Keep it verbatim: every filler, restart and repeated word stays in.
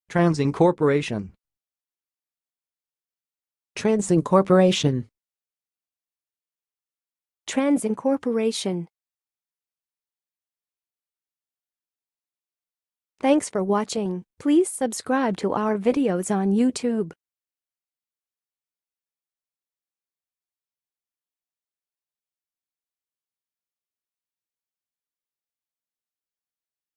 Transincorporation. Transincorporation. Transincorporation. Thanks for watching. Please subscribe to our videos on YouTube.